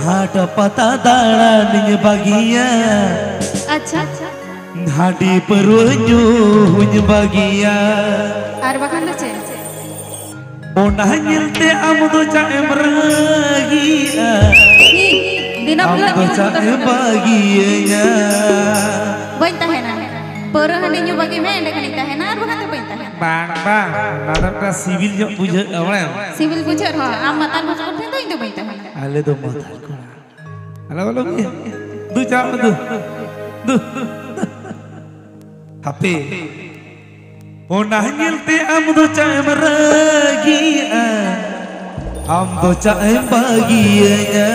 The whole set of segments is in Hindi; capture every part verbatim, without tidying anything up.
हाट पता दाड़ानिं bagia. अच्छा Hadi perunyu huny bagia. Ar bakan tu cek. Onah nyelte amdo caem bagia. Ni dina bulan amdo caem bagia. Bain tahena. Perah handi nyu bagi men dekan tahena ar bakan tu bain tahena. Bang bang, nada civil jo puja awalnya. Civil puja ha, amatan masuk kan tu itu bain tahena. Ale do motal ko. Halo halo ya. Du caem du. Du. H P Onah nyelte amdo caem bagia. Amdo caem bagia.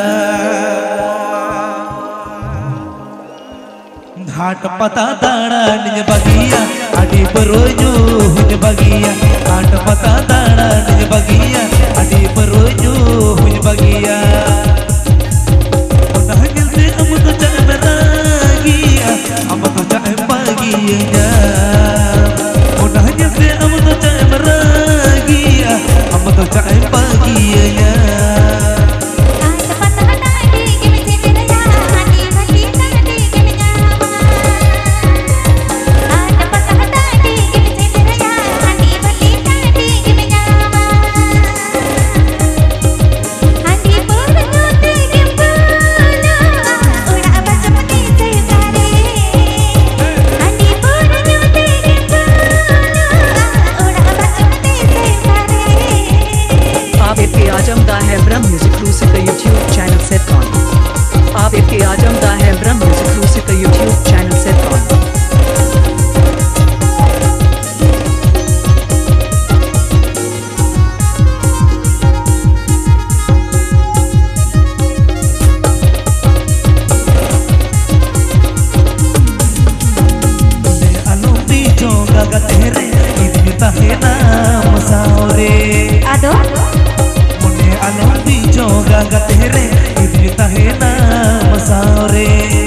Haat pata daड़ानिं bagia. Adi perunyu huny bagia. Haat pata daड़ानिं bagia. Adi perunyu huny bagia. Onah nyelte amdo caem bagia. Amdo caem bagia. Onah nyelte amdo caem bagia. Amdo caem bagia. आजमदा है ब्रह्म म्यूजिक क्रूसी का यूट्यूब चैनल सेट ऑन। आप इसके आजमदा है ब्रह्म म्यूजिक क्रूसी का YouTube channel set on. Alumni joga gatere idni tahena masaore. Ado? Alumni joga gatere idni tahena masaore.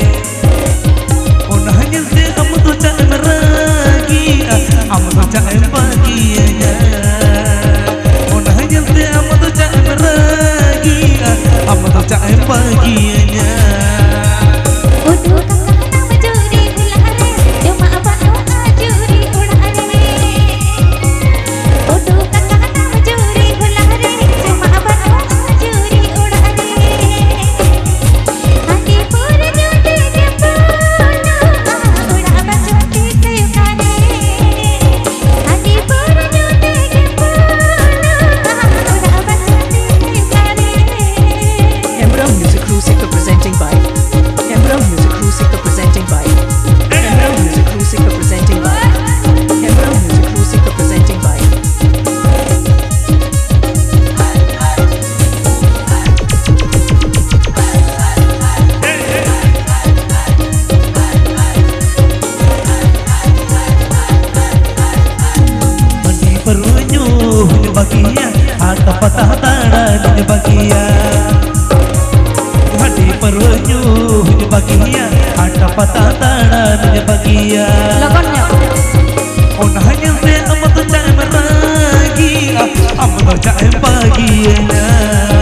Onah nyelte amdo caem bagia. Amdo caem bagia. Onah nyelte amdo caem bagia. Amdo caem bagia. Bagia, haat pata daड़ानिं bagia. Hadi perunyu huny bagia. Haat pata daड़ानिं bagia. Lakonnya. Onah nyelte amdo caem bagia. Amdo caem bagia.